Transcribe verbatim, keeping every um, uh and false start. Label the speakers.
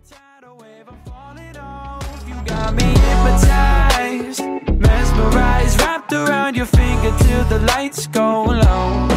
Speaker 1: tidal wave, I'm falling off. You got me hypnotized, mesmerized, wrapped around your finger till the lights go low.